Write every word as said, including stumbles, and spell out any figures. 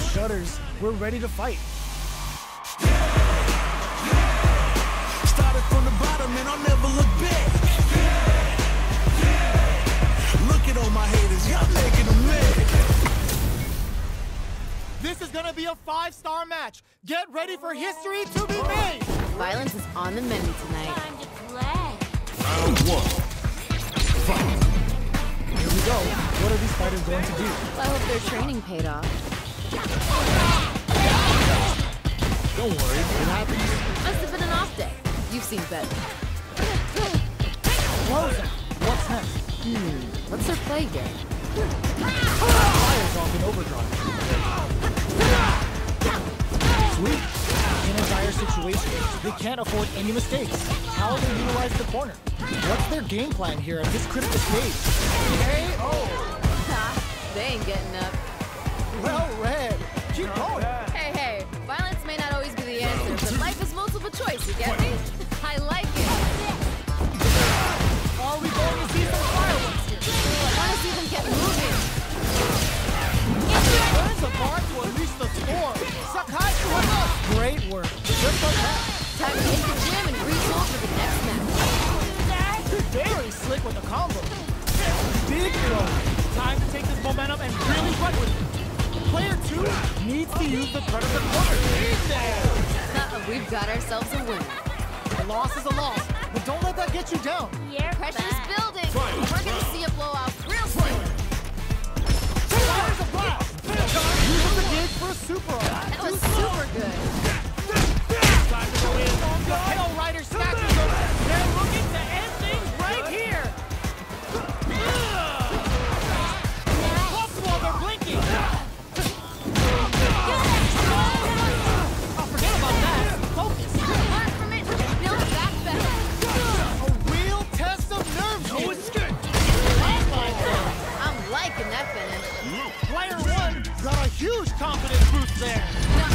shudders. We're ready to fight. Started from the bottom and I'll never look back. Look at all my haters, y'all making them mad. This is gonna be a five-star match. Get ready for history to be made. Violence is on the menu tonight. Time to play. Round one. Fight. Here we go. What are these fighters going to do? I hope their training paid off. Don't worry, it happens. Must have been an off day. You've seen better. Close it. What's next? Hmm, what's their play here? Fire's off in overdrive. Sweet. In a dire situation, they can't afford any mistakes. How will they utilize the corner? What's their game plan here at this critical stage? K O. Ha! They ain't getting up. Well read. Keep going. Hey, hey, violence may not always be the answer, but life is multiple choice, you get me? I like it. Are we going to see some fireworks here? I want to see them get moving. There's a bar to unleash the storm. Sakai to us. Great work. Just like that. Time to hit the gym and retool for the next match. Very slick with the combo. Big throw. Time to take this momentum and really run with it. Player two needs to use the front of the corner. Uh-oh, we've got ourselves a winner. A loss is a loss, but don't let that get you down. You're Pressure's back. building. We're gonna see a blowout real soon. Fires a blast. Uses the gig for a super arm. That was super good. Time to go in. The Hell Rider snatches them. They're looking to end things right here. Plus while they're blinking. Oh, forget about that. Focus. Learn from it. Build back better. A real test of nerve. No escape. I'm liking that finish. Player one got a huge confidence boost there. No,